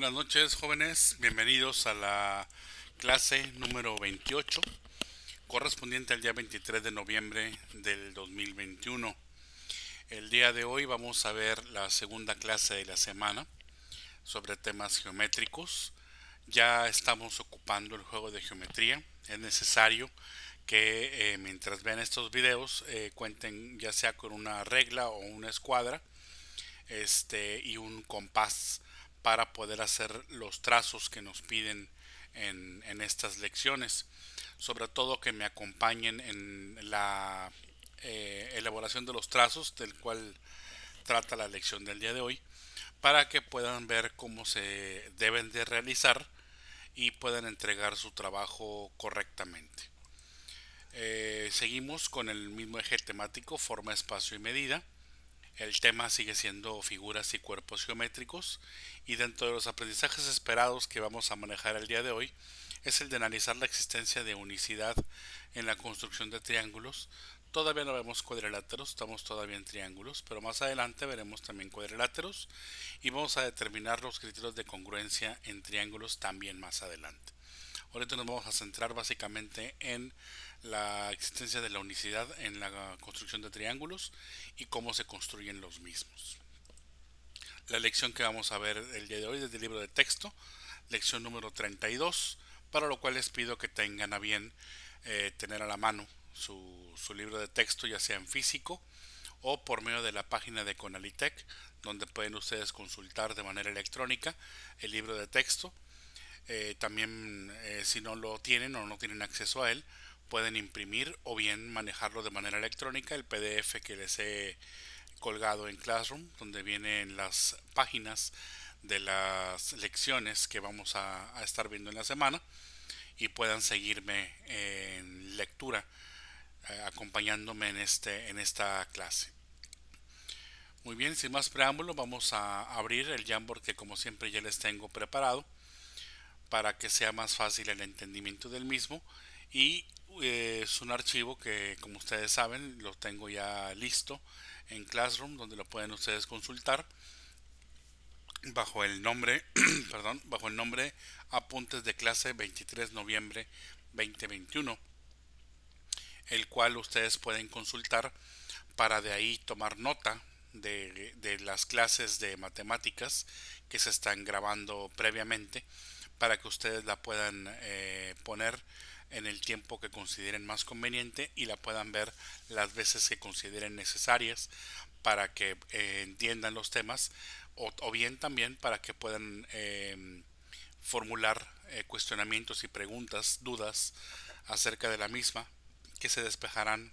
Buenas noches, jóvenes. Bienvenidos a la clase número 28, correspondiente al día 23 de noviembre del 2021. El día de hoy vamos a ver la segunda clase de la semana sobre temas geométricos. Ya estamos ocupando el juego de geometría. Es necesario que mientras vean estos videos cuenten ya sea con una regla o una escuadra y un compás para poder hacer los trazos que nos piden en estas lecciones. Sobre todo que me acompañen en la elaboración de los trazos del cual trata la lección del día de hoy, para que puedan ver cómo se deben de realizar y puedan entregar su trabajo correctamente. Seguimos con el mismo eje temático, forma, espacio y medida. El tema sigue siendo figuras y cuerpos geométricos, y dentro de los aprendizajes esperados que vamos a manejar el día de hoy es el de analizar la existencia de unicidad en la construcción de triángulos. Todavía no vemos cuadriláteros, estamos todavía en triángulos, pero más adelante veremos también cuadriláteros y vamos a determinar los criterios de congruencia en triángulos también más adelante. Ahorita nos vamos a centrar básicamente en la existencia de la unicidad en la construcción de triángulos y cómo se construyen los mismos. La lección que vamos a ver el día de hoy es del libro de texto, lección número 32, para lo cual les pido que tengan a bien tener a la mano su libro de texto, ya sea en físico o por medio de la página de Conalitec, donde pueden ustedes consultar de manera electrónica el libro de texto. También si no lo tienen o no tienen acceso a él, pueden imprimir o bien manejarlo de manera electrónica, el PDF que les he colgado en Classroom, donde vienen las páginas de las lecciones que vamos a estar viendo en la semana, y puedan seguirme en lectura acompañándome en esta clase. Muy bien, sin más preámbulo, vamos a abrir el Jamboard que como siempre ya les tengo preparado para que sea más fácil el entendimiento del mismo, y es un archivo que, como ustedes saben, lo tengo ya listo en Classroom, donde lo pueden ustedes consultar bajo el nombre bajo el nombre Apuntes de clase 23 noviembre 2021, el cual ustedes pueden consultar para de ahí tomar nota de las clases de matemáticas que se están grabando previamente, para que ustedes la puedan poner en el tiempo que consideren más conveniente y la puedan ver las veces que consideren necesarias para que entiendan los temas, o bien también para que puedan formular cuestionamientos y preguntas, dudas acerca de la misma, que se despejarán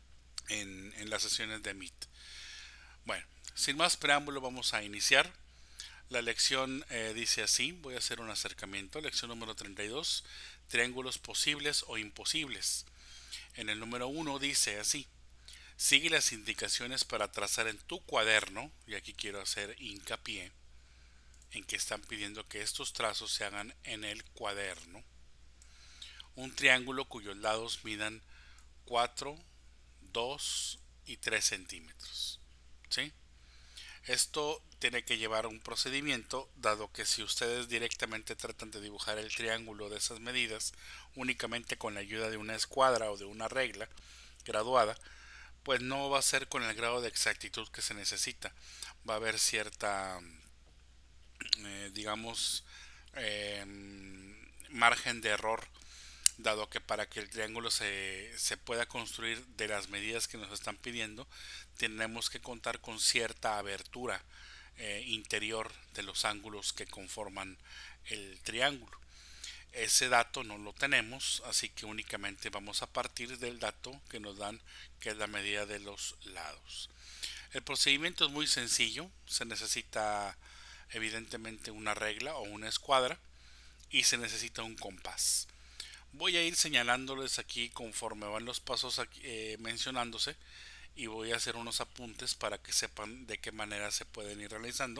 en las sesiones de Meet. Bueno, sin más preámbulo vamos a iniciar. La lección dice así, voy a hacer un acercamiento. Lección número 32, triángulos posibles o imposibles. En el número 1 dice así: sigue las indicaciones para trazar en tu cuaderno, y aquí quiero hacer hincapié en que están pidiendo que estos trazos se hagan en el cuaderno, un triángulo cuyos lados midan 4, 2 y 3 centímetros. ¿Sí? Esto tiene que llevar un procedimiento, dado que si ustedes directamente tratan de dibujar el triángulo de esas medidas únicamente con la ayuda de una escuadra o de una regla graduada, pues no va a ser con el grado de exactitud que se necesita. Va a haber cierta, digamos, eh, margen de error, dado que para que el triángulo se pueda construir de las medidas que nos están pidiendo, tenemos que contar con cierta abertura interior de los ángulos que conforman el triángulo. Ese dato no lo tenemos, así que únicamente vamos a partir del dato que nos dan, que es la medida de los lados. El procedimiento es muy sencillo, se necesita evidentemente una regla o una escuadra, y se necesita un compás. Voy a ir señalándoles aquí conforme van los pasos aquí, mencionándose, y voy a hacer unos apuntes para que sepan de qué manera se pueden ir realizando,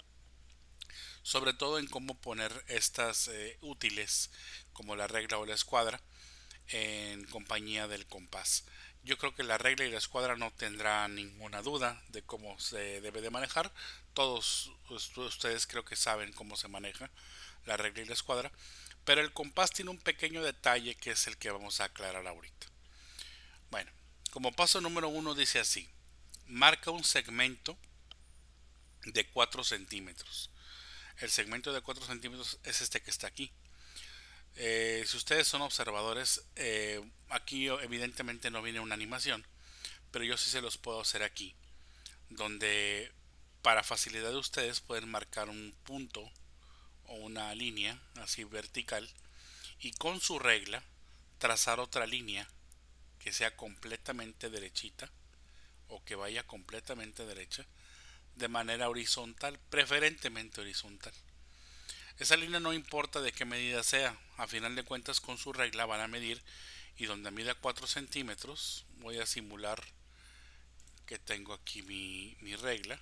sobre todo en cómo poner estas útiles como la regla o la escuadra en compañía del compás, Yo creo que la regla y la escuadra no tendrá ninguna duda de cómo se debe de manejar. Todos ustedes creo que saben cómo se maneja la regla y la escuadra. Pero el compás tiene un pequeño detalle que es el que vamos a aclarar ahorita. Bueno, como paso número uno dice así. Marca un segmento de 4 centímetros. El segmento de 4 centímetros es este que está aquí. Si ustedes son observadores, aquí evidentemente no viene una animación, pero yo sí se los puedo hacer aquí, donde para facilidad de ustedes pueden marcar un punto o una línea así vertical y con su regla trazar otra línea que sea completamente derechita o que vaya completamente derecha de manera horizontal, preferentemente horizontal. Esa línea no importa de qué medida sea, a final de cuentas con su regla van a medir y donde mida 4 centímetros voy a simular que tengo aquí mi regla.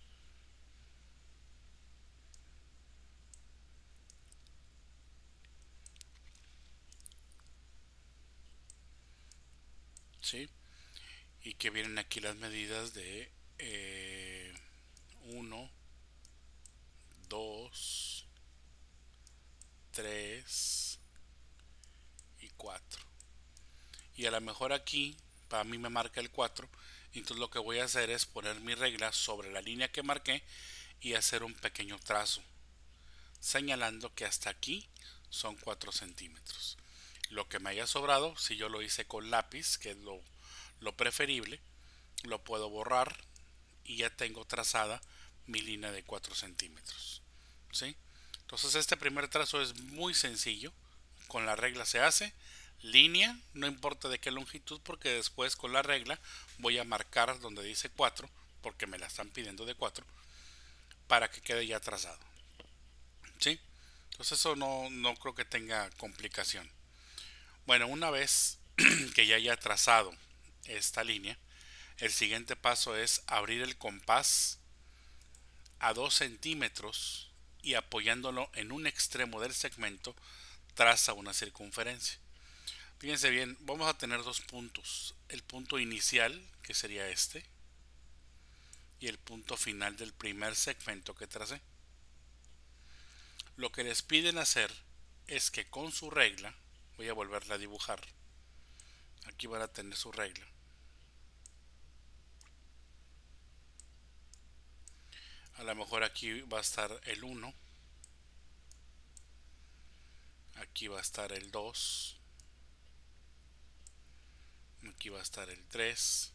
¿Sí? Y que vienen aquí las medidas de 1, 2, 3 y 4. Y a lo mejor aquí para mí me marca el 4. Entonces lo que voy a hacer es poner mi regla sobre la línea que marqué y hacer un pequeño trazo, señalando que hasta aquí son 4 centímetros. Lo que me haya sobrado, si yo lo hice con lápiz, que es lo preferible, lo puedo borrar y ya tengo trazada mi línea de 4 centímetros. ¿Sí? Entonces este primer trazo es muy sencillo. Con la regla se hace línea, no importa de qué longitud, porque después con la regla voy a marcar donde dice 4, porque me la están pidiendo de 4, para que quede ya trazado. ¿Sí? Entonces eso no creo que tenga complicación. Bueno, una vez que ya haya trazado esta línea, el siguiente paso es abrir el compás a 2 centímetros y apoyándolo en un extremo del segmento traza una circunferencia. Fíjense bien, vamos a tener dos puntos. El punto inicial, que sería este, y el punto final del primer segmento que tracé. Lo que les piden hacer es que con su regla, voy a volverla a dibujar. Aquí van a tener su regla. A lo mejor aquí va a estar el 1, aquí va a estar el 2, aquí va a estar el 3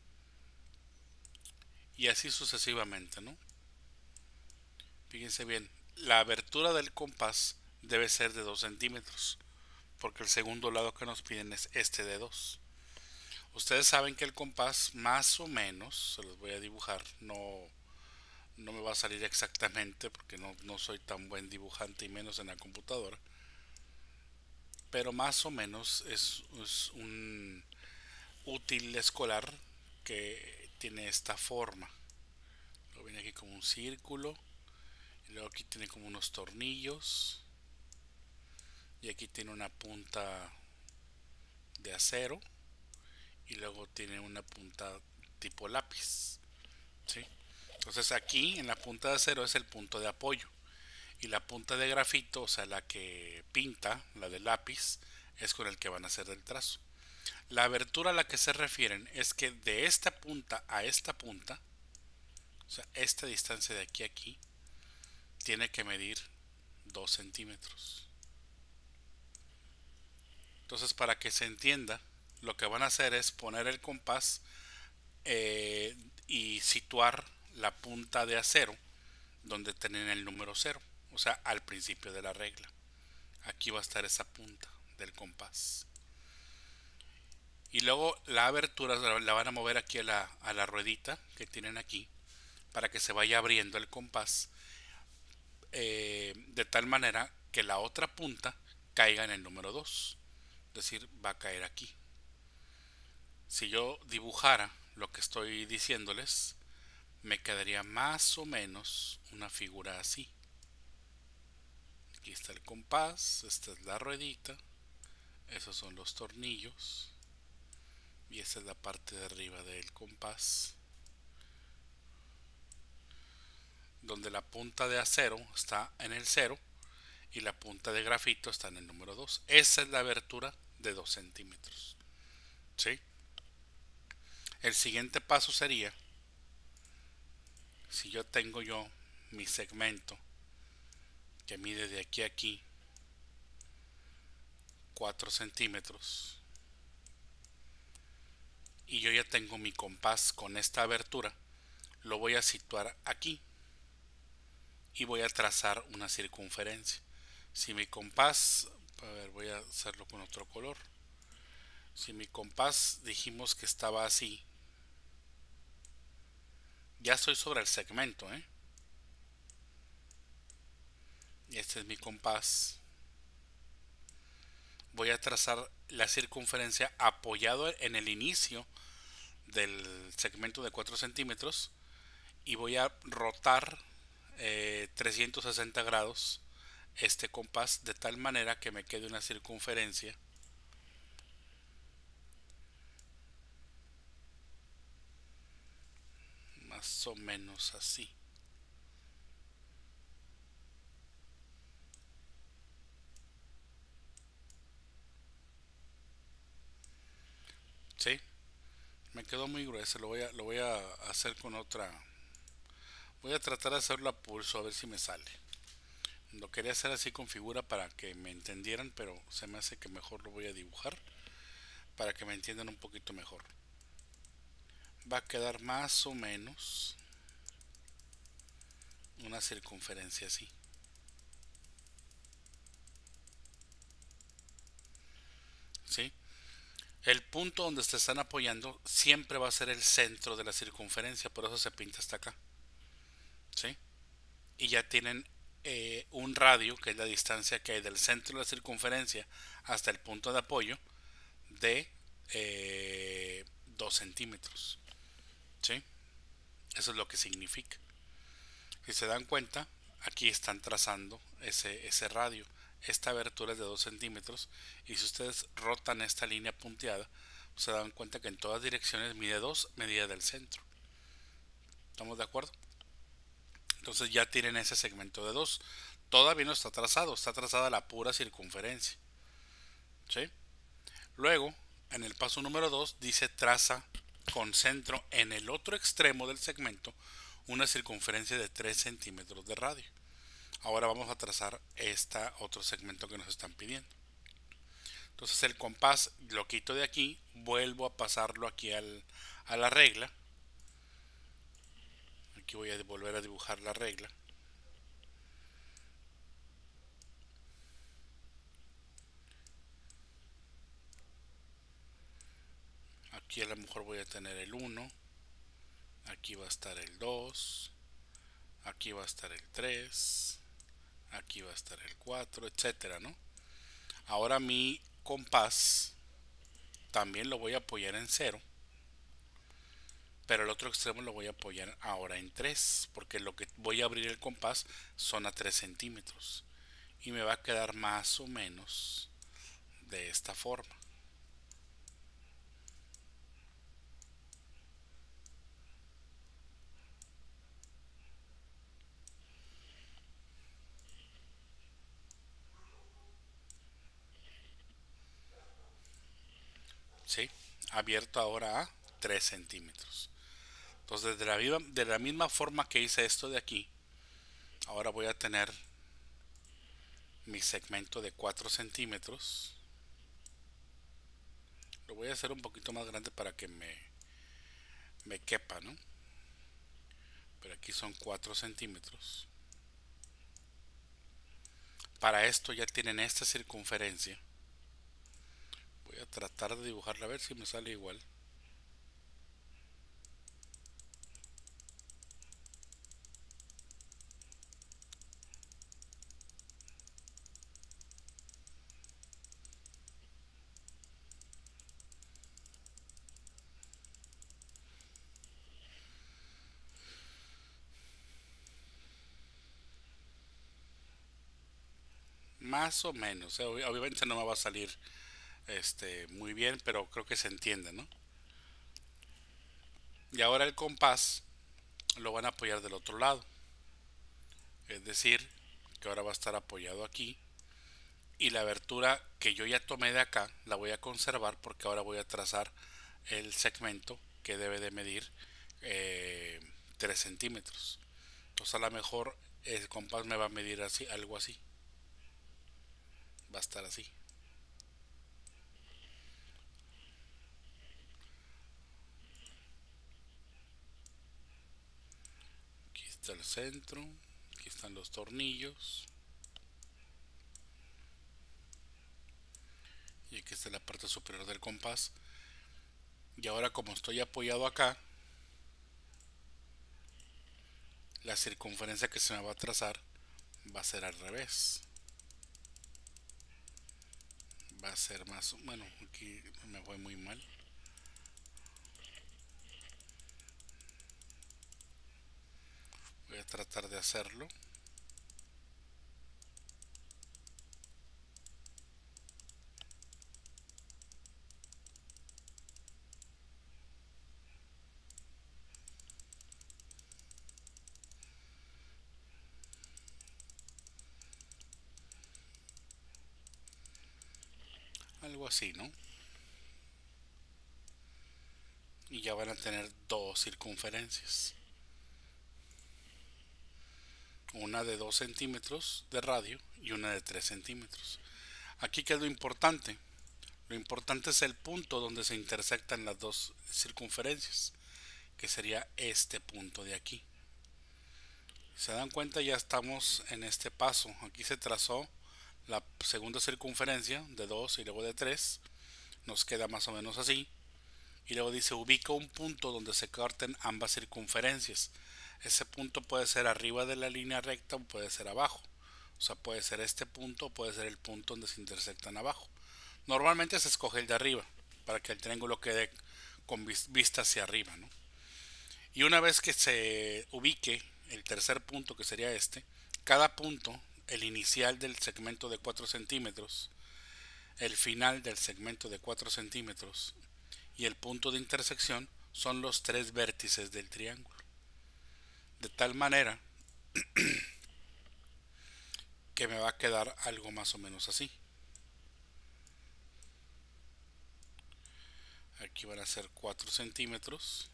y así sucesivamente, ¿no? Fíjense bien, la abertura del compás debe ser de 2 centímetros, porque el segundo lado que nos piden es este de 2. Ustedes saben que el compás más o menos, se los voy a dibujar, no me va a salir exactamente porque no soy tan buen dibujante y menos en la computadora, pero más o menos es un útil escolar que tiene esta forma. Lo viene aquí como un círculo y luego aquí tiene como unos tornillos y aquí tiene una punta de acero y luego tiene una punta tipo lápiz, ¿sí? Entonces aquí en la punta de acero es el punto de apoyo y la punta de grafito, o sea la que pinta, la de lápiz, es con el que van a hacer el trazo. La abertura a la que se refieren es que de esta punta a esta punta, o sea, esta distancia de aquí a aquí, tiene que medir 2 centímetros. Entonces, para que se entienda, lo que van a hacer es poner el compás y situar la punta de acero donde tienen el número 0, o sea, al principio de la regla. Aquí va a estar esa punta del compás. Y luego la abertura la van a mover aquí a la ruedita que tienen aquí para que se vaya abriendo el compás de tal manera que la otra punta caiga en el número 2, es decir, va a caer aquí. Si yo dibujara lo que estoy diciéndoles, me quedaría más o menos una figura así. Aquí está el compás, esta es la ruedita, esos son los tornillos. y esta es la parte de arriba del compás, donde la punta de acero está en el cero y la punta de grafito está en el número 2. Esa es la abertura de 2 centímetros. ¿Sí? El siguiente paso sería, si yo tengo yo mi segmento que mide de aquí a aquí 4 centímetros y yo ya tengo mi compás con esta abertura, lo voy a situar aquí y voy a trazar una circunferencia. Si mi compás, a ver, voy a hacerlo con otro color. Si mi compás dijimos que estaba así, ya estoy sobre el segmento, ¿eh? Y este es mi compás. Voy a trazar la circunferencia apoyado en el inicio del segmento de 4 centímetros y voy a rotar 360 grados este compás de tal manera que me quede una circunferencia más o menos así. ¿Sí? Me quedó muy grueso, lo voy a hacer con otra. Voy a tratar de hacerlo a pulso a ver si me sale. Lo quería hacer así con figura para que me entendieran, pero se me hace que mejor lo voy a dibujar para que me entiendan un poquito mejor. Va a quedar más o menos una circunferencia así. ¿Sí? El punto donde se están apoyando siempre va a ser el centro de la circunferencia, por eso se pinta hasta acá. ¿Sí? Y ya tienen un radio, que es la distancia que hay del centro de la circunferencia hasta el punto de apoyo, de 2 centímetros. ¿Sí? Eso es lo que significa. Si se dan cuenta, aquí están trazando ese radio. Esta abertura es de 2 centímetros y si ustedes rotan esta línea punteada, se dan cuenta que en todas direcciones mide 2 medidas del centro. ¿Estamos de acuerdo? Entonces ya tienen ese segmento de 2. Todavía no está trazada la pura circunferencia. ¿Sí? Luego, en el paso número 2 dice traza con centro en el otro extremo del segmento una circunferencia de 3 centímetros de radio. Ahora vamos a trazar este otro segmento que nos están pidiendo. Entonces el compás lo quito de aquí, vuelvo a pasarlo aquí a la regla. Aquí voy a volver a dibujar la regla. Aquí a lo mejor voy a tener el 1, aquí va a estar el 2, aquí va a estar el 3, aquí va a estar el 4, etcétera, ¿no? Ahora mi compás también lo voy a apoyar en cero, pero el otro extremo lo voy a apoyar ahora en 3 porque lo que voy a abrir el compás son a 3 centímetros y me va a quedar más o menos de esta forma. ¿Sí? Abierto ahora a 3 centímetros. Entonces de la misma forma que hice esto de aquí, ahora voy a tener mi segmento de 4 centímetros. Lo voy a hacer un poquito más grande para que me quepa, ¿no? Pero aquí son 4 centímetros. Para esto ya tienen esta circunferencia. Voy a tratar de dibujarla a ver si me sale igual. Más o menos. Obviamente no me va a salir muy bien, pero creo que se entiende, ¿no? Y ahora el compás lo van a apoyar del otro lado. Es decir, que ahora va a estar apoyado aquí. Y la abertura que yo ya tomé de acá la voy a conservar porque ahora voy a trazar el segmento que debe de medir 3 centímetros. Entonces a lo mejor el compás me va a medir así, algo así. Va a estar así. Aquí está el centro. Aquí están los tornillos. Y aquí está la parte superior del compás. Y ahora como estoy apoyado acá, la circunferencia que se me va a trazar va a ser al revés. Va a ser más, bueno, aquí me fue muy mal. Voy a tratar de hacerlo. Algo así, ¿no? Y ya van a tener dos circunferencias. Una de 2 centímetros de radio y una de 3 centímetros. Aquí quedó importante. Lo importante es el punto donde se intersectan las dos circunferencias, que sería este punto de aquí. Si se dan cuenta, ya estamos en este paso. Aquí se trazó la segunda circunferencia de 2 y luego de 3. Nos queda más o menos así. Y luego dice ubica un punto donde se corten ambas circunferencias. Ese punto puede ser arriba de la línea recta o puede ser abajo. O sea, puede ser este punto o puede ser el punto donde se intersectan abajo. Normalmente se escoge el de arriba para que el triángulo quede con vista hacia arriba, ¿no? Y una vez que se ubique el tercer punto, que sería este, cada punto, el inicial del segmento de 4 centímetros, el final del segmento de 4 centímetros y el punto de intersección son los tres vértices del triángulo. De tal manera que me va a quedar algo más o menos así. Aquí van a ser 4 centímetros.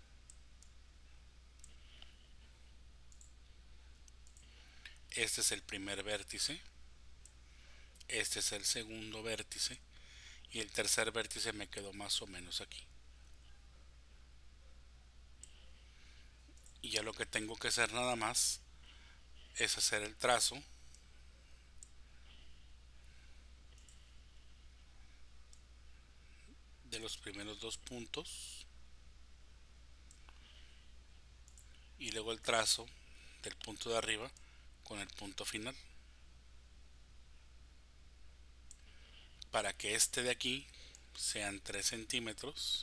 Este es el primer vértice. Este es el segundo vértice. Y el tercer vértice me quedó más o menos aquí. Y ya lo que tengo que hacer nada más es hacer el trazo de los primeros dos puntos y luego el trazo del punto de arriba con el punto final para que este de aquí sean 3 centímetros.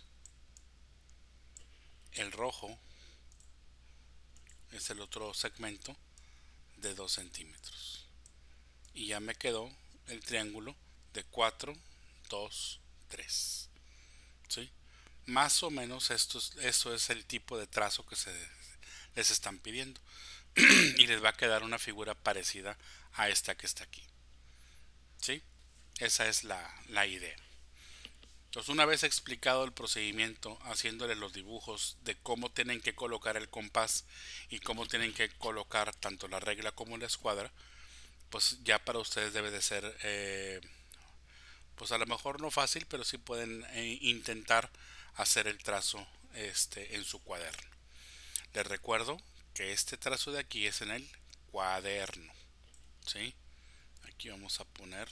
El rojo es el otro segmento de 2 centímetros y ya me quedó el triángulo de 4 2 3. ¿Sí? Más o menos eso es el tipo de trazo que les están pidiendo y les va a quedar una figura parecida a esta que está aquí. ¿Sí? Esa es la idea. Entonces, una vez explicado el procedimiento, haciéndole los dibujos de cómo tienen que colocar el compás y cómo tienen que colocar tanto la regla como la escuadra, pues ya para ustedes debe de ser, pues a lo mejor no fácil, pero sí pueden intentar hacer el trazo en su cuaderno. Les recuerdo que este trazo de aquí es en el cuaderno, ¿sí? Aquí vamos a poner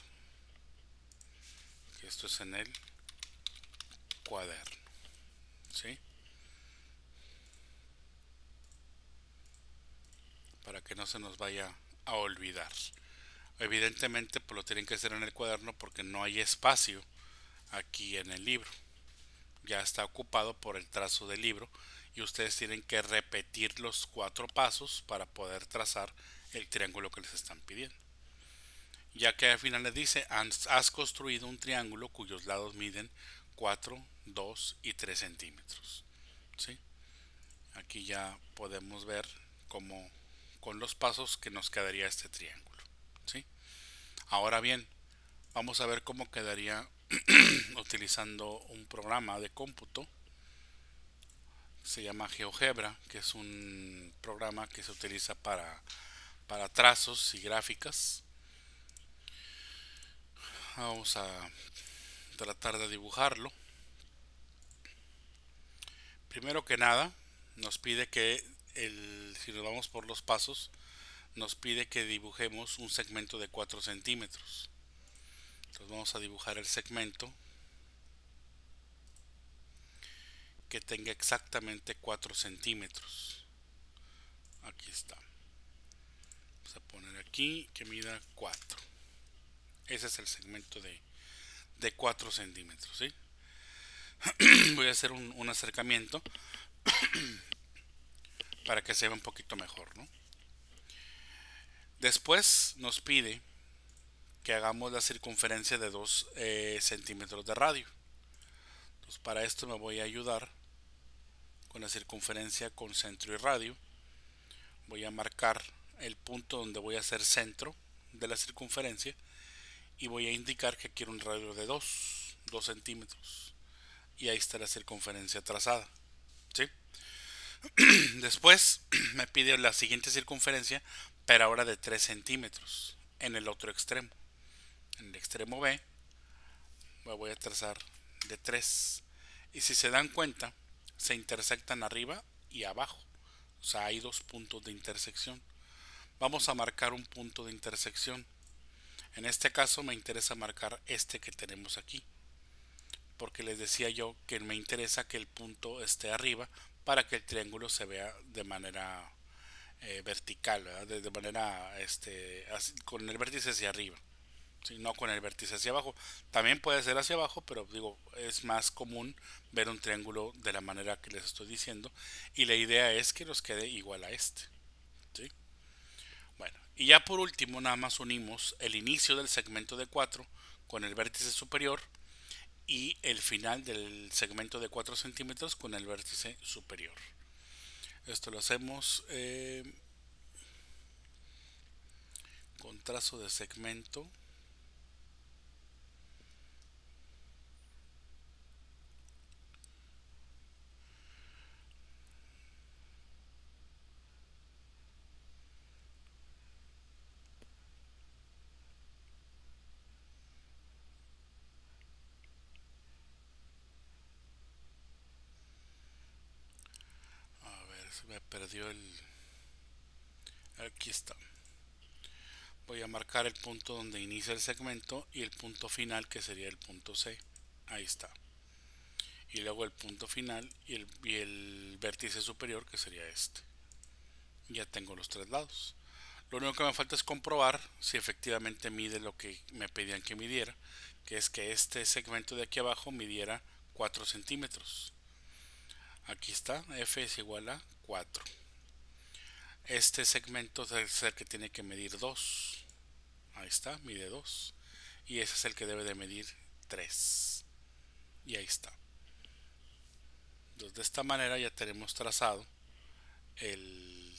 que esto es en el cuaderno, ¿sí? Para que no se nos vaya a olvidar. Evidentemente pues lo tienen que hacer en el cuaderno porque no hay espacio aquí en el libro. Ya está ocupado por el trazo del libro y ustedes tienen que repetir los 4 pasos para poder trazar el triángulo que les están pidiendo. Ya que al final les dice, has construido un triángulo cuyos lados miden 4 2 y 3 centímetros. ¿Sí? Aquí ya podemos ver cómo con los pasos que nos quedaría este triángulo, ¿sí? Ahora bien, vamos a ver cómo quedaría utilizando un programa de cómputo. Se llama GeoGebra, que es un programa que se utiliza para trazos y gráficas. Vamos a tratar de dibujarlo. Primero que nada, nos pide que si nos vamos por los pasos, nos pide que dibujemos un segmento de 4 centímetros. Entonces vamos a dibujar el segmento que tenga exactamente 4 centímetros. Aquí está. Vamos a poner aquí que mida 4. Ese es el segmento de 4 centímetros, ¿sí? Voy a hacer un acercamiento para que se vea un poquito mejor, ¿no? Después nos pide que hagamos la circunferencia de 2 centímetros de radio. Entonces para esto me voy a ayudar con la circunferencia con centro y radio. Voy a marcar el punto donde voy a hacer centro de la circunferencia y voy a indicar que quiero un radio de 2 centímetros. Y ahí está la circunferencia trazada, ¿sí? Después me pide la siguiente circunferencia, pero ahora de 3 centímetros en el otro extremo. En el extremo B me voy a trazar de 3. Y si se dan cuenta, se intersectan arriba y abajo. O sea, hay 2 puntos de intersección. Vamos a marcar un punto de intersección. En este caso me interesa marcar este que tenemos aquí, porque les decía yo que me interesa que el punto esté arriba para que el triángulo se vea de manera vertical, ¿verdad? De manera con el vértice hacia arriba, ¿sí? No con el vértice hacia abajo. También puede ser hacia abajo, pero digo, es más común ver un triángulo de la manera que les estoy diciendo, y la idea es que nos quede igual a este, ¿sí? Bueno, y ya por último nada más unimos el inicio del segmento de 4 con el vértice superior y el final del segmento de 4 centímetros con el vértice superior. Esto lo hacemos con trazo de segmento. A ver, se me perdió el... Aquí está. Voy a marcar el punto donde inicia el segmento y el punto final, que sería el punto C. Ahí está. Y luego el punto final y el vértice superior, que sería este. Ya tengo los 3 lados. Lo único que me falta es comprobar si efectivamente mide lo que me pedían que midiera, que es que este segmento de aquí abajo midiera 4 centímetros. Aquí está, F es igual a 4. Este segmento debe ser que tiene que medir 2. Ahí está, mide 2. Y ese es el que debe de medir 3. Y ahí está. Entonces de esta manera ya tenemos trazado el,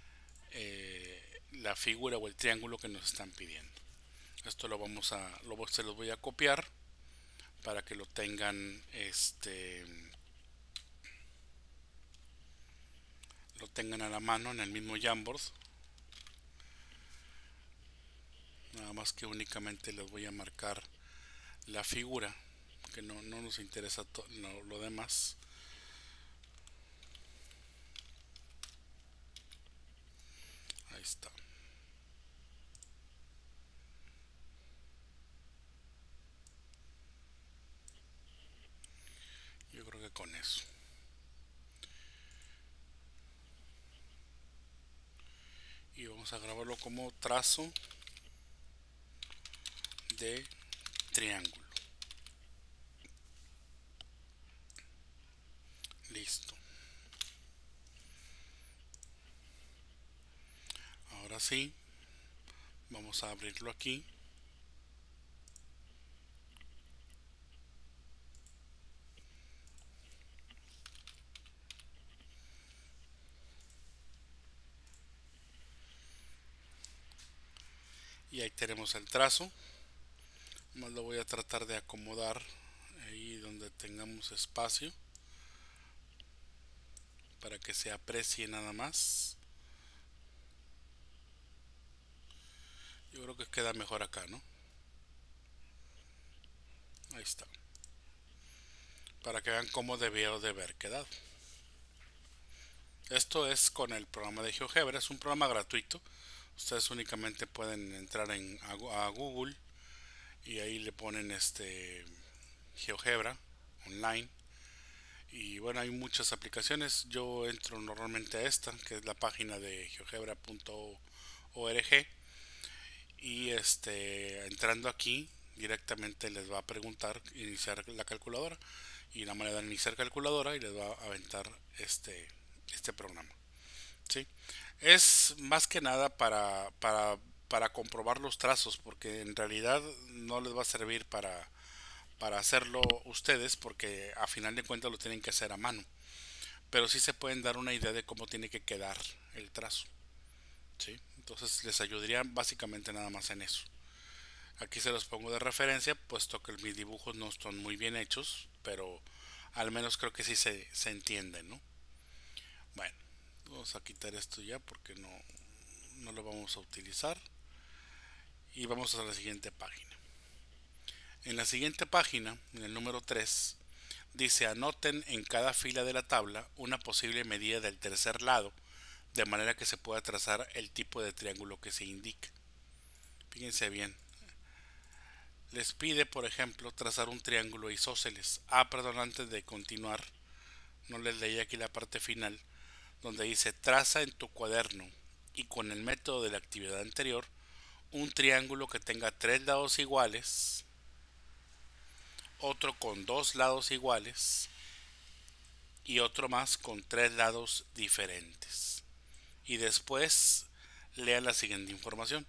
la figura o el triángulo que nos están pidiendo. Esto se los voy a copiar para que lo tengan lo tengan a la mano en el mismo Jamboard. Nada más que únicamente les voy a marcar la figura, que no nos interesa lo demás. Ahí está. Yo creo que con eso. Y vamos a grabarlo como trazo de triángulo. Listo. Ahora sí, vamos a abrirlo aquí. Y ahí tenemos el trazo. Más lo voy a tratar de acomodar ahí donde tengamos espacio para que se aprecie nada más. Yo creo que queda mejor acá, ¿no? Ahí está. Para que vean cómo debió de haber quedado. Esto es con el programa de GeoGebra. Es un programa gratuito. Ustedes únicamente pueden entrar a Google y ahí le ponen GeoGebra online. Y bueno, hay muchas aplicaciones. Yo entro normalmente a esta, que es la página de geogebra.org. Y entrando aquí directamente les va a preguntar iniciar la calculadora, y la manera de iniciar calculadora, y les va a aventar este programa. ¿Sí? Es más que nada para comprobar los trazos, porque en realidad no les va a servir para hacerlo ustedes, porque a final de cuentas lo tienen que hacer a mano, pero sí se pueden dar una idea de cómo tiene que quedar el trazo. ¿Sí? Entonces les ayudaría básicamente nada más en eso. Aquí se los pongo de referencia, puesto que mis dibujos no están muy bien hechos, pero al menos creo que sí se entiende, ¿no? Bueno, vamos a quitar esto ya porque no lo vamos a utilizar. Y vamos a la siguiente página. En la siguiente página, en el número 3, dice: anoten en cada fila de la tabla una posible medida del tercer lado, de manera que se pueda trazar el tipo de triángulo que se indique. Fíjense bien. Les pide, por ejemplo, trazar un triángulo isósceles. Perdón, antes de continuar, no les leí aquí la parte final, donde dice: traza en tu cuaderno y con el método de la actividad anterior un triángulo que tenga tres lados iguales, otro con dos lados iguales y otro más con tres lados diferentes. Y después lean la siguiente información.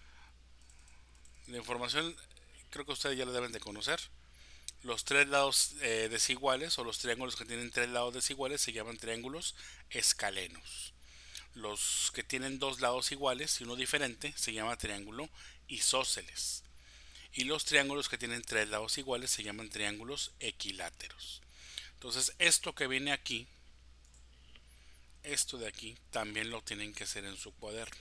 La información creo que ustedes ya la deben de conocer. Los tres lados desiguales, o los triángulos que tienen tres lados desiguales, se llaman triángulos escalenos. Los que tienen dos lados iguales y uno diferente se llama triángulo isósceles. Y los triángulos que tienen tres lados iguales se llaman triángulos equiláteros. Entonces esto que viene aquí, esto de aquí, también lo tienen que hacer en su cuaderno.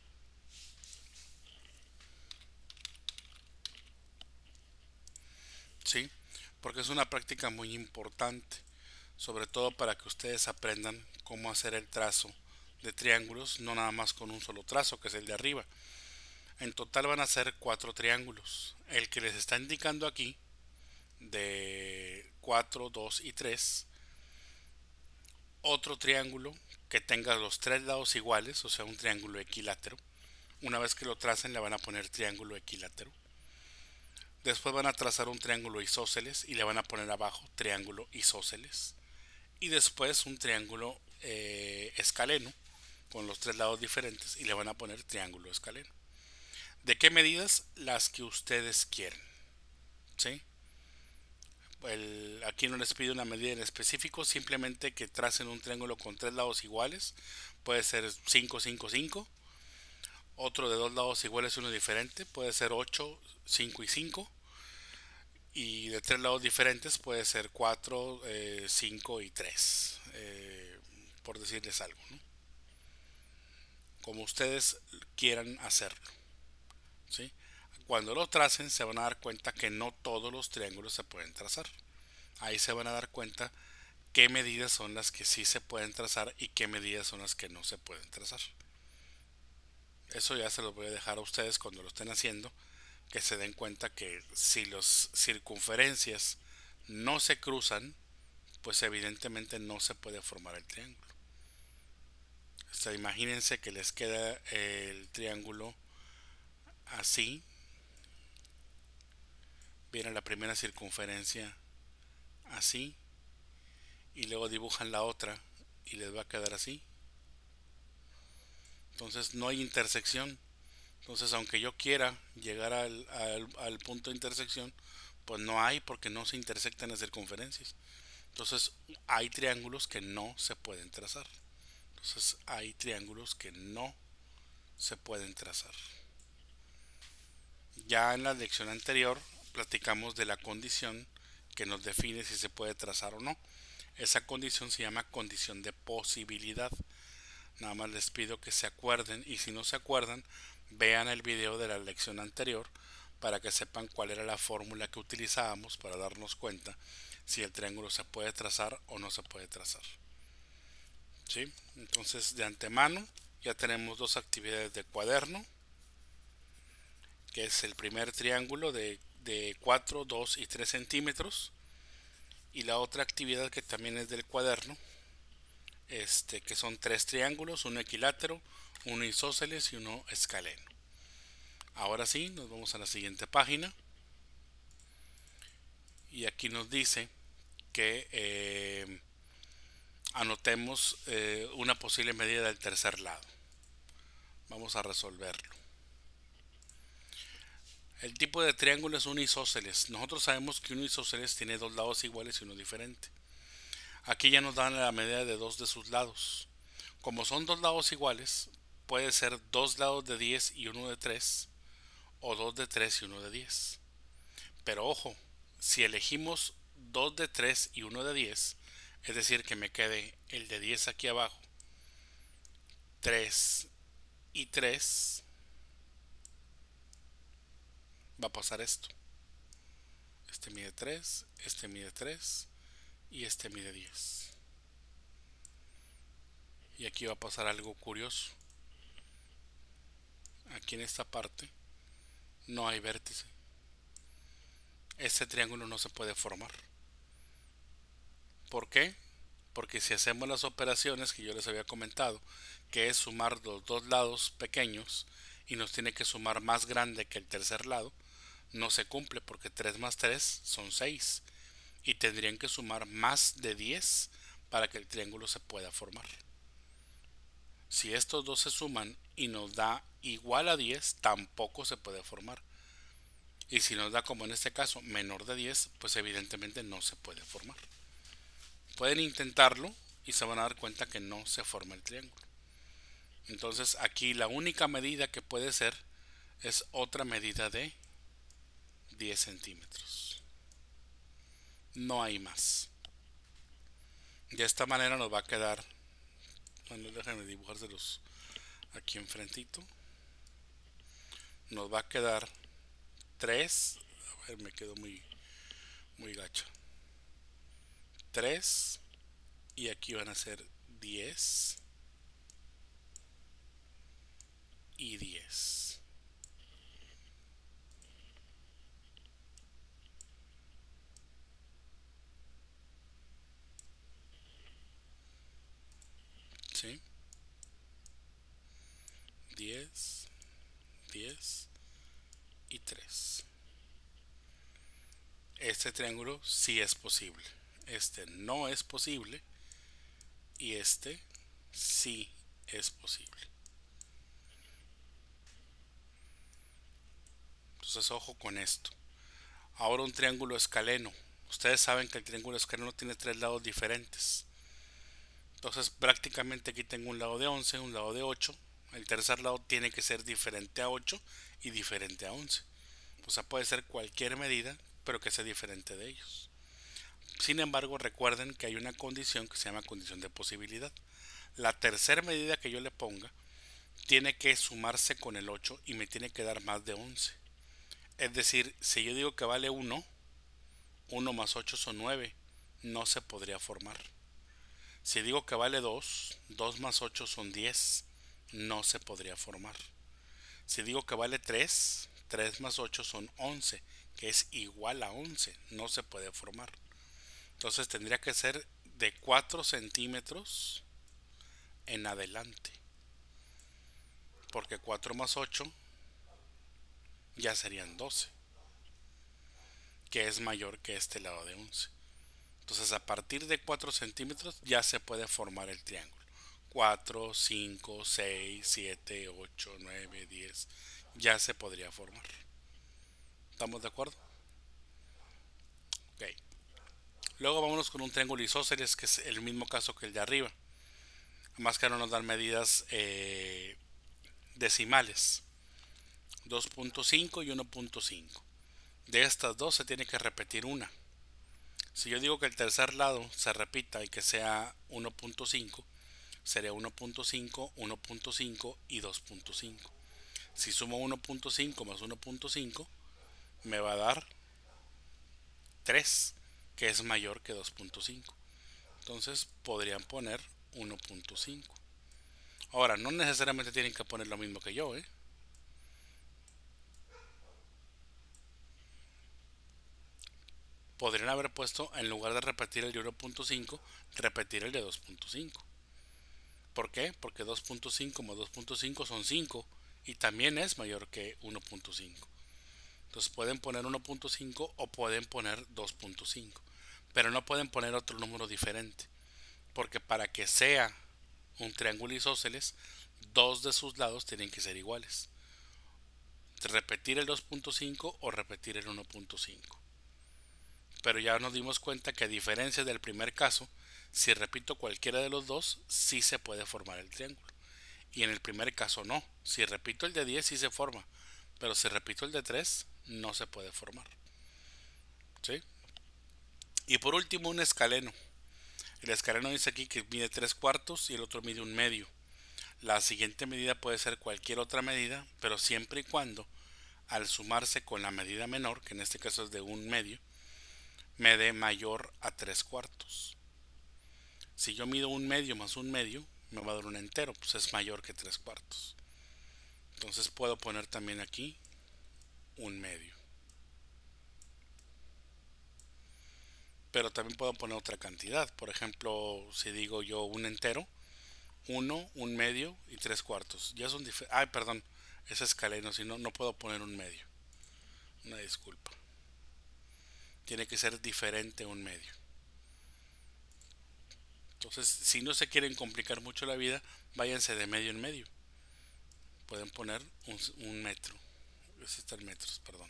¿Sí? Porque es una práctica muy importante, sobre todo para que ustedes aprendan cómo hacer el trazo de triángulos, no nada más con un solo trazo, que es el de arriba. En total van a ser 4 triángulos. El que les está indicando aquí, de 4, 2 y 3. Otro triángulo que tenga los tres lados iguales, o sea, un triángulo equilátero. Una vez que lo tracen, le van a poner triángulo equilátero. Después van a trazar un triángulo isósceles y le van a poner abajo triángulo isósceles. Y después un triángulo escaleno con los tres lados diferentes y le van a poner triángulo escaleno. ¿De qué medidas? Las que ustedes quieren. ¿Sí? Aquí no les pide una medida en específico, simplemente que tracen un triángulo con tres lados iguales. Puede ser 5, 5, 5. Otro de dos lados iguales y uno diferente. Puede ser 8, 5 y 5. Y de tres lados diferentes puede ser 4, 5 y 3. Por decirles algo, ¿no? Como ustedes quieran hacerlo. ¿Sí? Cuando lo tracen se van a dar cuenta que no todos los triángulos se pueden trazar. Ahí se van a dar cuenta qué medidas son las que sí se pueden trazar y qué medidas son las que no se pueden trazar. Eso ya se los voy a dejar a ustedes cuando lo estén haciendo, que se den cuenta que si las circunferencias no se cruzan, pues evidentemente no se puede formar el triángulo. O sea, imagínense que les queda el triángulo así. Viene la primera circunferencia así y luego dibujan la otra y les va a quedar así. Entonces no hay intersección. Entonces aunque yo quiera llegar al punto de intersección, pues no hay, porque no se intersectan las circunferencias. Entonces hay triángulos que no se pueden trazar. Entonces hay triángulos que no se pueden trazar. Ya en la lección anterior platicamos de la condición que nos define si se puede trazar o no. Esa condición se llama condición de posibilidad. Nada más les pido que se acuerden, y si no se acuerdan, vean el video de la lección anterior para que sepan cuál era la fórmula que utilizábamos para darnos cuenta si el triángulo se puede trazar o no se puede trazar. ¿Sí? Entonces, de antemano ya tenemos dos actividades de cuaderno, que es el primer triángulo de 4, 2 y 3 centímetros, y la otra actividad que también es del cuaderno, que son tres triángulos, uno equilátero, uno isósceles y uno escaleno. Ahora sí, nos vamos a la siguiente página, y aquí nos dice que anotemos una posible medida del tercer lado. Vamos a resolverlo. El tipo de triángulo es un isósceles. Nosotros sabemos que un isósceles tiene dos lados iguales y uno diferente. Aquí ya nos dan la medida de dos de sus lados. Como son dos lados iguales, puede ser dos lados de 10 y uno de 3, o dos de 3 y uno de 10. Pero ojo, si elegimos dos de 3 y uno de 10, es decir, que me quede el de 10 aquí abajo, 3 y 3, va a pasar esto. Este mide 3, este mide 3 y este mide 10. Y aquí va a pasar algo curioso. Aquí en esta parte no hay vértice. Este triángulo no se puede formar. ¿Por qué? Porque si hacemos las operaciones que yo les había comentado, que es sumar los dos lados pequeños y nos tiene que sumar más grande que el tercer lado, no se cumple porque 3 más 3 son 6 y tendrían que sumar más de 10 para que el triángulo se pueda formar. Si estos dos se suman y nos da igual a 10, tampoco se puede formar. Y si nos da, como en este caso, menor de 10, pues evidentemente no se puede formar. Pueden intentarlo y se van a dar cuenta que no se forma el triángulo. Entonces aquí la única medida que puede ser es otra medida de 10 centímetros. No hay más. De esta manera nos va a quedar, bueno, déjenme dibujárselos aquí enfrentito. Nos va a quedar 3, a ver, me quedó muy gacho. 3 y aquí van a ser 10 y 10. ¿Sí? 10, 10 y 3. Este triángulo sí es posible. Este no es posible y este sí es posible. Entonces ojo con esto. Ahora un triángulo escaleno. Ustedes saben que el triángulo escaleno tiene tres lados diferentes. Entonces prácticamente aquí tengo un lado de 11, un lado de 8. El tercer lado tiene que ser diferente a 8 y diferente a 11. O sea, puede ser cualquier medida, pero que sea diferente de ellos. Sin embargo, recuerden que hay una condición que se llama condición de posibilidad. La tercera medida que yo le ponga tiene que sumarse con el 8 y me tiene que dar más de 11. Es decir, si yo digo que vale 1, 1 más 8 son 9, no se podría formar. Si digo que vale 2, 2 más 8 son 10, no se podría formar. Si digo que vale 3, 3 más 8 son 11, que es igual a 11, no se puede formar. Entonces tendría que ser de 4 centímetros en adelante, porque 4 más 8 ya serían 12, que es mayor que este lado de 11. Entonces a partir de 4 centímetros ya se puede formar el triángulo. 4, 5, 6, 7, 8, 9, 10. Ya se podría formar. ¿Estamos de acuerdo? Ok. Luego vámonos con un triángulo isósceles, que es el mismo caso que el de arriba. Más que no nos dan medidas decimales. 2.5 y 1.5. De estas dos se tiene que repetir una. Si yo digo que el tercer lado se repita y que sea 1.5, sería 1.5, 1.5 y 2.5. Si sumo 1.5 más 1.5, me va a dar 3, que es mayor que 2.5. Entonces podrían poner 1.5. Ahora, no necesariamente tienen que poner lo mismo que yo, ¿eh? Podrían haber puesto, en lugar de repetir el de 1.5, repetir el de 2.5. ¿Por qué? Porque 2.5 más 2.5 son 5 y también es mayor que 1.5. Entonces pueden poner 1.5 o pueden poner 2.5, pero no pueden poner otro número diferente, porque para que sea un triángulo isósceles, dos de sus lados tienen que ser iguales. Repetir el 2.5 o repetir el 1.5. Pero ya nos dimos cuenta que a diferencia del primer caso, si repito cualquiera de los dos, sí se puede formar el triángulo. Y en el primer caso no. Si repito el de 10 sí se forma, pero si repito el de 3 no se puede formar. ¿Sí? Y por último un escaleno. El escaleno dice aquí que mide 3 cuartos y el otro mide un medio. La siguiente medida puede ser cualquier otra medida, pero siempre y cuando al sumarse con la medida menor, que en este caso es de un medio, me dé mayor a 3 cuartos. Si yo mido un medio más un medio, me va a dar un entero, pues es mayor que 3 cuartos. Entonces puedo poner también aquí un medio. Pero también puedo poner otra cantidad. Por ejemplo, si digo yo un entero, uno, un medio y 3 cuartos. Ya son diferentes. Ay, perdón, es escaleno, si no, no puedo poner un medio. Una disculpa. Tiene que ser diferente un medio. Entonces, si no se quieren complicar mucho la vida, váyanse de medio en medio. Pueden poner un metro. Ese está en metros, perdón.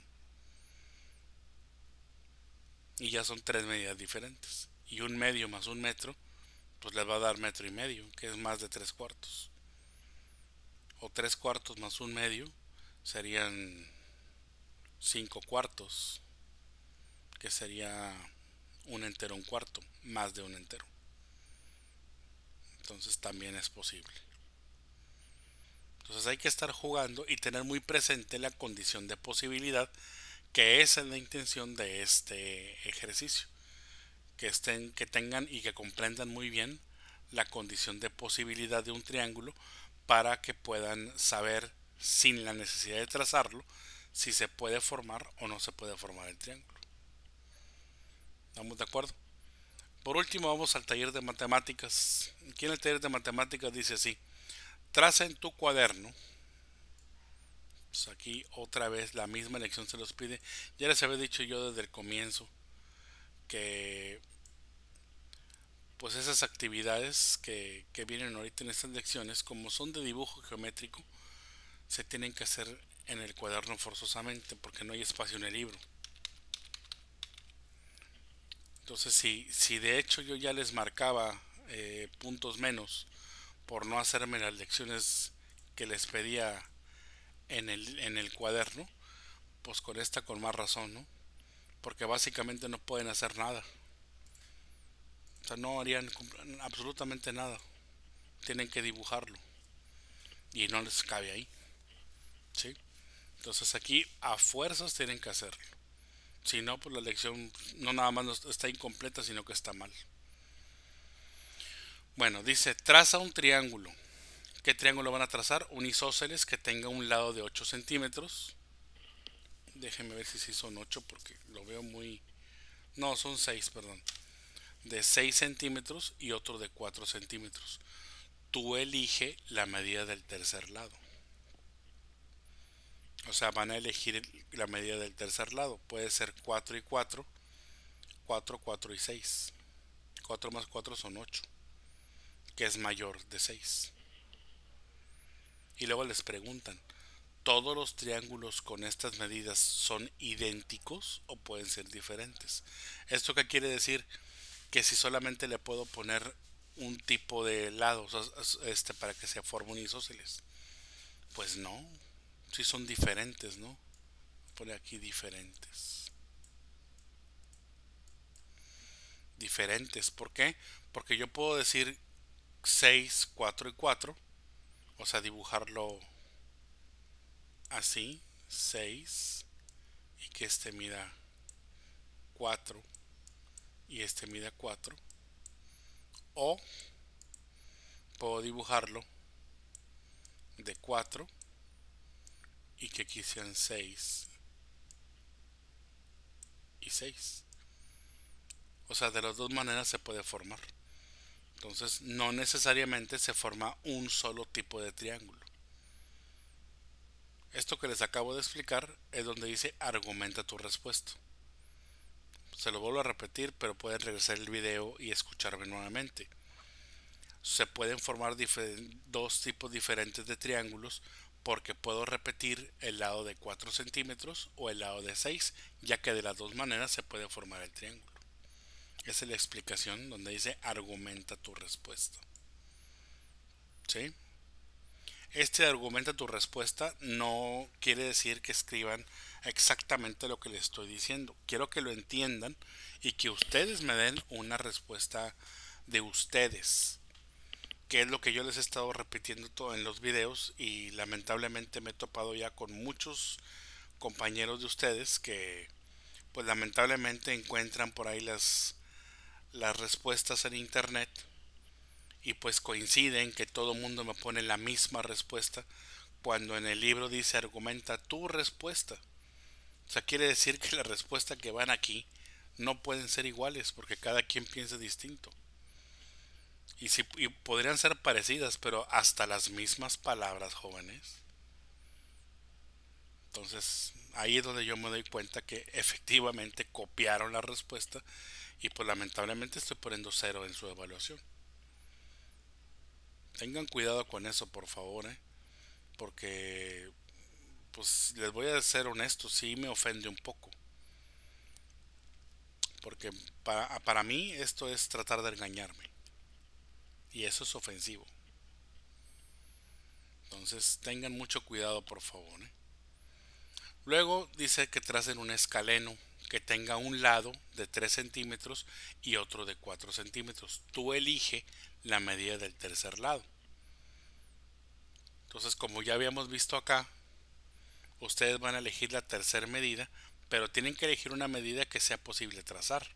Y ya son tres medidas diferentes. Y un medio más un metro, pues les va a dar metro y medio, que es más de 3 cuartos. O 3 cuartos más un medio serían 5 cuartos, que sería un entero, un cuarto, más de un entero. Entonces también es posible. Entonces hay que estar jugando y tener muy presente la condición de posibilidad, que esa es la intención de este ejercicio. Que tengan y que comprendan muy bien la condición de posibilidad de un triángulo para que puedan saber, sin la necesidad de trazarlo, si se puede formar o no se puede formar el triángulo. ¿Estamos de acuerdo? Por último vamos al taller de matemáticas. Aquí en el taller de matemáticas dice así: traza en tu cuaderno. Pues aquí otra vez la misma lección se los pide. Ya les había dicho yo desde el comienzo que pues esas actividades que vienen ahorita en estas lecciones, como son de dibujo geométrico, se tienen que hacer en el cuaderno forzosamente porque no hay espacio en el libro. Entonces, si de hecho yo ya les marcaba puntos menos por no hacerme las lecciones que les pedía en el cuaderno, pues con esta con más razón, ¿no? Porque básicamente no pueden hacer nada. O sea, no harían absolutamente nada. Tienen que dibujarlo y no les cabe ahí, ¿sí? Entonces aquí a fuerzas tienen que hacerlo. Si no, pues la lección no nada más no está incompleta, sino que está mal. Bueno, dice, traza un triángulo. ¿Qué triángulo van a trazar? Un isósceles que tenga un lado de 8 centímetros. Déjenme ver si sí son 8 porque lo veo muy... No, son 6, perdón. De 6 centímetros y otro de 4 centímetros. Tú elige la medida del tercer lado. O sea, van a elegir la medida del tercer lado. Puede ser 4 y 4, 4, 4 y 6. 4 más 4 son 8, que es mayor de 6. Y luego les preguntan, ¿todos los triángulos con estas medidas son idénticos o pueden ser diferentes? ¿Esto qué quiere decir? Que si solamente le puedo poner un tipo de lado para que se forme un isósceles. Pues no. Sí son diferentes, ¿no? Pone aquí diferentes. Diferentes, ¿por qué? Porque yo puedo decir 6 4 y 4, o sea, dibujarlo así, 6 y que este mida 4 y este mida 4. O puedo dibujarlo de 4 y que aquí sean 6 y 6. O sea, de las dos maneras se puede formar. Entonces, no necesariamente se forma un solo tipo de triángulo. Esto que les acabo de explicar es donde dice argumenta tu respuesta. Se lo vuelvo a repetir, pero pueden regresar el video y escucharme nuevamente. Se pueden formar dos tipos diferentes de triángulos porque puedo repetir el lado de 4 centímetros o el lado de 6, ya que de las dos maneras se puede formar el triángulo. Esa es la explicación donde dice argumenta tu respuesta. ¿Sí? Este argumenta tu respuesta no quiere decir que escriban exactamente lo que les estoy diciendo. Quiero que lo entiendan y que ustedes me den una respuesta de ustedes, que es lo que yo les he estado repitiendo todo en los videos, y lamentablemente me he topado ya con muchos compañeros de ustedes que pues lamentablemente encuentran por ahí las respuestas en internet y pues coinciden que todo el mundo me pone la misma respuesta cuando en el libro dice argumenta tu respuesta. O sea, quiere decir que la respuesta que van aquí no pueden ser iguales porque cada quien piensa distinto. Y podrían ser parecidas, pero hasta las mismas palabras, jóvenes. Entonces, ahí es donde yo me doy cuenta que efectivamente copiaron la respuesta y pues lamentablemente estoy poniendo cero en su evaluación. Tengan cuidado con eso, por favor, porque pues les voy a ser honesto, sí me ofende un poco. Porque para mí esto es tratar de engañarme. Y eso es ofensivo. Entonces tengan mucho cuidado, por favor. Luego dice que tracen un escaleno que tenga un lado de 3 centímetros y otro de 4 centímetros. Tú elige la medida del tercer lado. Entonces, como ya habíamos visto acá, ustedes van a elegir la tercera medida, pero tienen que elegir una medida que sea posible trazar.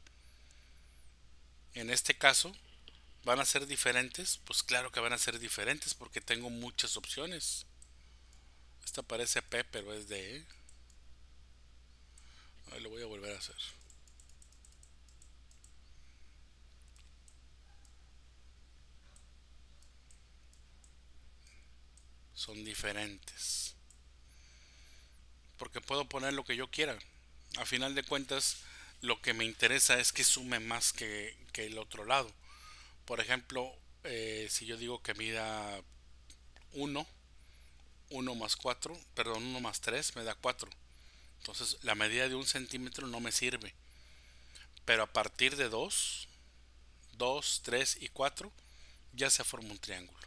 En este caso, ¿van a ser diferentes? Pues claro que van a ser diferentes porque tengo muchas opciones. Esta parece P, pero es de E. Ahí lo voy a volver a hacer. Son diferentes. Porque puedo poner lo que yo quiera. A final de cuentas, lo que me interesa es que sume más que el otro lado. Por ejemplo, si yo digo que mida 1, 1 más 4, perdón, 1 más 3 me da 4. Entonces la medida de un centímetro no me sirve. Pero a partir de 2, 2, 3 y 4 ya se forma un triángulo.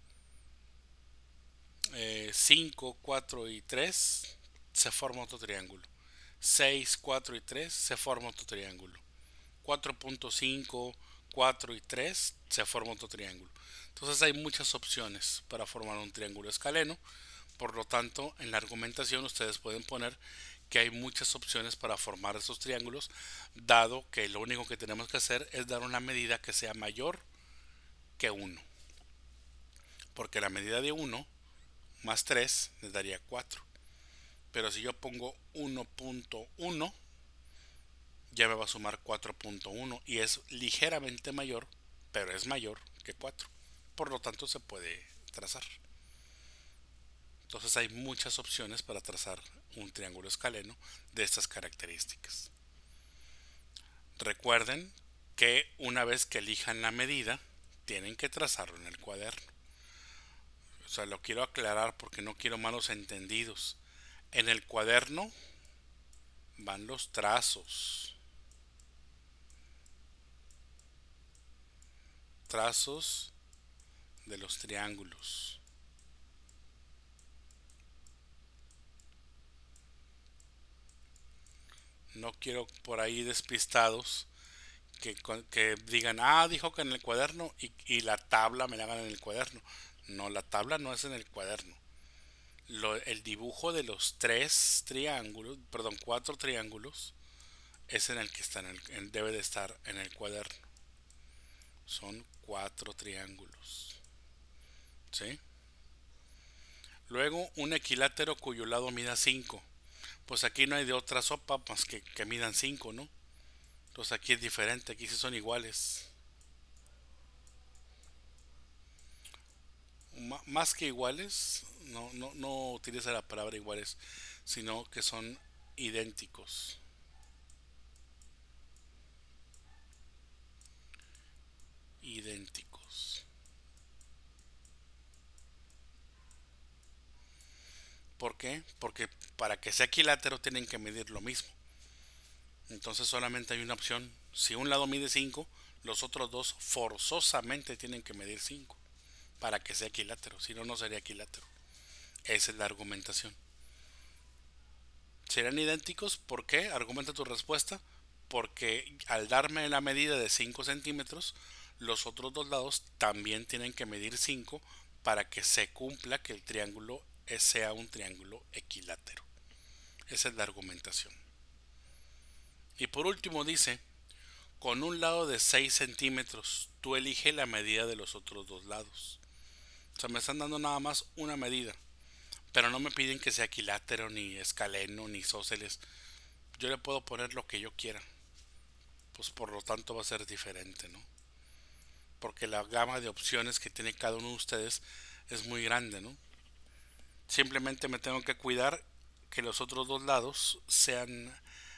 5, 4 y 3 se forma otro triángulo. 6, 4 y 3 se forma otro triángulo. 4.5, 4 y 3 se forma otro triángulo. Entonces hay muchas opciones para formar un triángulo escaleno. Por lo tanto, en la argumentación ustedes pueden poner que hay muchas opciones para formar esos triángulos, dado que lo único que tenemos que hacer es dar una medida que sea mayor que 1. Porque la medida de 1 más 3 les daría 4. Pero si yo pongo 1.1, ya me va a sumar 4.1 y es ligeramente mayor, pero es mayor que 4. Por lo tanto, se puede trazar. Entonces hay muchas opciones para trazar un triángulo escaleno de estas características. Recuerden que una vez que elijan la medida, tienen que trazarlo en el cuaderno. O sea, lo quiero aclarar porque no quiero malos entendidos. En el cuaderno van los trazos. Trazos de los triángulos. No quiero por ahí despistados que digan, ah, dijo que en el cuaderno y la tabla me la hagan en el cuaderno. No, la tabla no es en el cuaderno. El dibujo de los tres triángulos, perdón, cuatro triángulos, es en el que está debe de estar en el cuaderno. Son cuatro triángulos. ¿Sí? Luego un equilátero cuyo lado mida 5. Pues aquí no hay de otra sopa más que midan 5, ¿no? Entonces aquí es diferente, aquí sí son iguales. Más que iguales, no utiliza la palabra iguales, sino que son idénticos. Idénticos. ¿Por qué? Porque para que sea equilátero tienen que medir lo mismo. Entonces solamente hay una opción. Si un lado mide 5, los otros dos forzosamente tienen que medir 5 para que sea equilátero. Si no, no sería equilátero. Esa es la argumentación. ¿Serán idénticos? ¿Por qué? Argumenta tu respuesta. Porque al darme la medida de 5 centímetros, los otros dos lados también tienen que medir 5 para que se cumpla que el triángulo sea un triángulo equilátero. Esa es la argumentación. Y por último dice, con un lado de 6 centímetros, tú elige la medida de los otros dos lados. O sea, me están dando nada más una medida, pero no me piden que sea equilátero, ni escaleno, ni isósceles. Yo le puedo poner lo que yo quiera. Pues por lo tanto va a ser diferente, ¿no? Porque la gama de opciones que tiene cada uno de ustedes es muy grande, ¿no? Simplemente me tengo que cuidar que los otros dos lados sean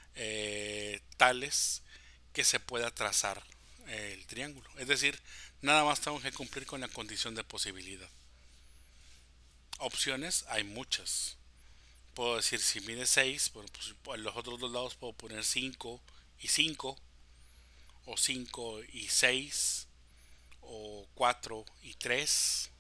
tales que se pueda trazar el triángulo. Es decir, nada más tengo que cumplir con la condición de posibilidad. Opciones hay muchas. Puedo decir si mide 6, bueno, pues en los otros dos lados puedo poner 5 y 5, o 5 y 6, o 4 y 3,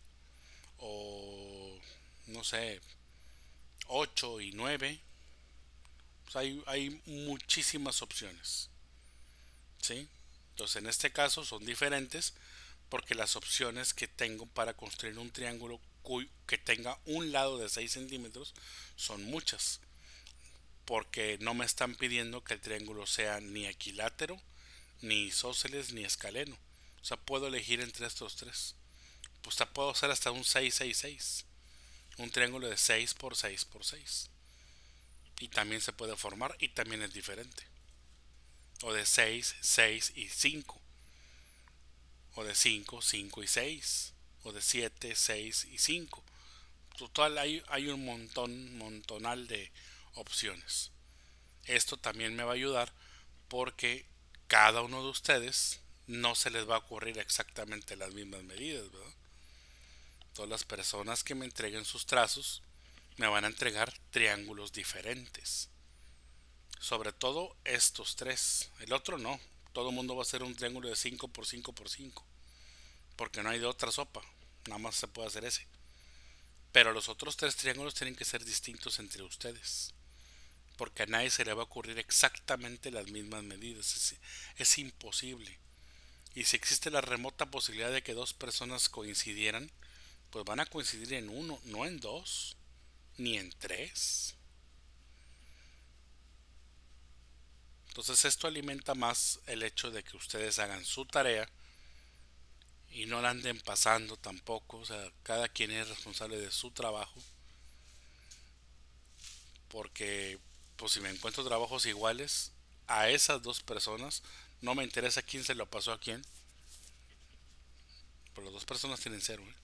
o no sé, 8 y 9. Pues hay muchísimas opciones. ¿Sí? Entonces en este caso son diferentes porque las opciones que tengo para construir un triángulo que tenga un lado de 6 centímetros son muchas, porque no me están pidiendo que el triángulo sea ni equilátero, ni isósceles, ni escaleno. O sea, puedo elegir entre estos tres. Pues puedo hacer hasta un 666, un triángulo de 6 por 6 por 6. Y también se puede formar y también es diferente. O de 6 6 y 5. O de 5 5 y 6. O de 7 6 y 5. Total, hay un montonal de opciones. Esto también me va a ayudar porque cada uno de ustedes no se les va a ocurrir exactamente las mismas medidas, ¿verdad? Todas las personas que me entreguen sus trazos me van a entregar triángulos diferentes. Sobre todo estos tres. El otro no. Todo el mundo va a hacer un triángulo de 5 por 5 por 5. Porque no hay de otra sopa. Nada más se puede hacer ese. Pero los otros tres triángulos tienen que ser distintos entre ustedes. Porque a nadie se le va a ocurrir exactamente las mismas medidas. Es imposible. Y si existe la remota posibilidad de que dos personas coincidieran, pues van a coincidir en uno, no en dos, ni en tres. Entonces esto alimenta más el hecho de que ustedes hagan su tarea y no la anden pasando tampoco. O sea, cada quien es responsable de su trabajo. Porque pues si me encuentro trabajos iguales a esas dos personas, no me interesa quién se lo pasó a quién. Pero las dos personas tienen cero, ¿eh?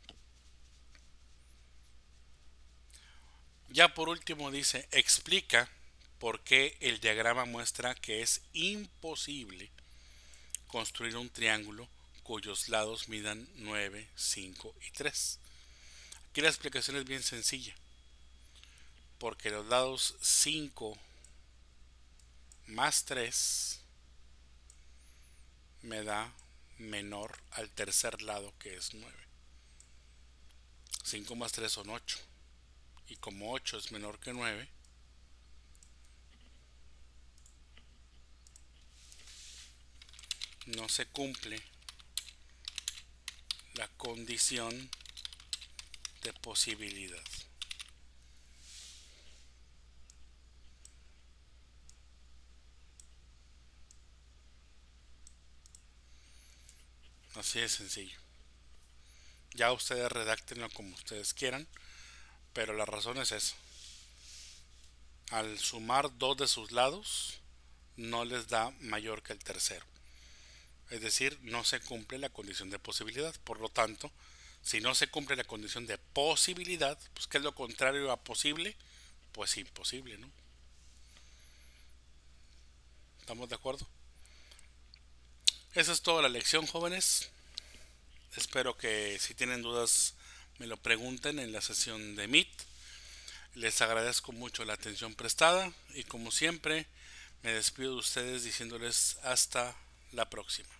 Ya por último dice, explica por qué el diagrama muestra que es imposible construir un triángulo cuyos lados midan 9 5 y 3. Aquí la explicación es bien sencilla, porque los lados 5 más 3 me da menor al tercer lado, que es 9. 5 más 3 son 8, y como 8 es menor que 9, no se cumple la condición de posibilidad. Así de sencillo. Ya ustedes redáctenlo como ustedes quieran, pero la razón es esa. Al sumar dos de sus lados, no les da mayor que el tercero. Es decir, no se cumple la condición de posibilidad. Por lo tanto, si no se cumple la condición de posibilidad, pues ¿qué es lo contrario a posible? Pues imposible, ¿no? ¿Estamos de acuerdo? Esa es toda la lección, jóvenes. Espero que si tienen dudas me lo pregunten en la sesión de Meet. Les agradezco mucho la atención prestada y como siempre me despido de ustedes diciéndoles hasta la próxima.